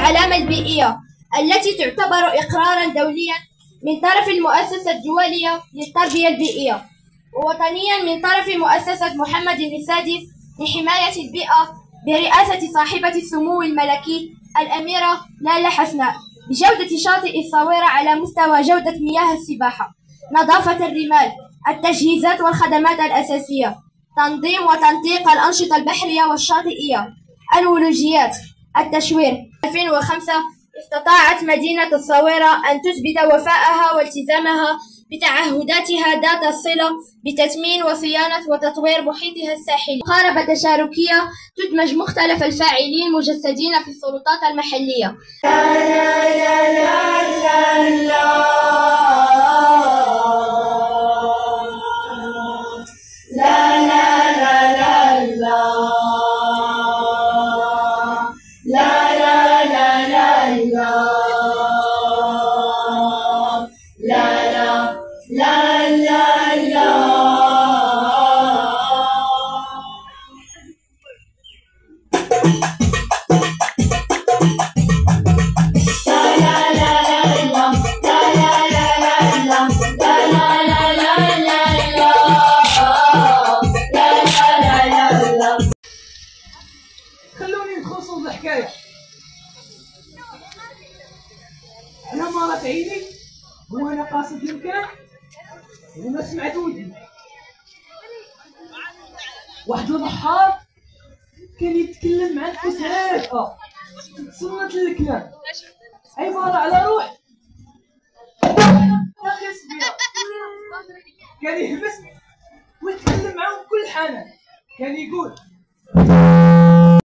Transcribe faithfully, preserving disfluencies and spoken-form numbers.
العلامة البيئية التي تعتبر إقراراً دولياً من طرف المؤسسة الدولية للتربية البيئية، ووطنياً من طرف مؤسسة محمد السادس لحماية البيئة برئاسة صاحبة السمو الملكي الأميرة لالة حسناء، بجودة شاطئ الصويرة على مستوى جودة مياه السباحة، نظافة الرمال، التجهيزات والخدمات الأساسية، تنظيم وتنسيق الأنشطة البحرية والشاطئية، الولوجيات، التشوير. ألفين وخمسة استطاعت مدينة الصويرة أن تثبت وفاءها والتزامها بتعهداتها ذات الصلة بتثمين وصيانة وتطوير محيطها الساحلي. مقاربة تشاركية تدمج مختلف الفاعلين مجسدين في السلطات المحلية. لا لا لا لا لا لا لا لا خلوني نخلصوا الحكايه. انا مرات عيني وانا قاصد المكان وما سمعت ودني واحد البحار كان يتكلم مع نفس هادئه تصنت الكلام عباره على روح كان يهمس ويتكلم معاهم بكل حنان. كان يقول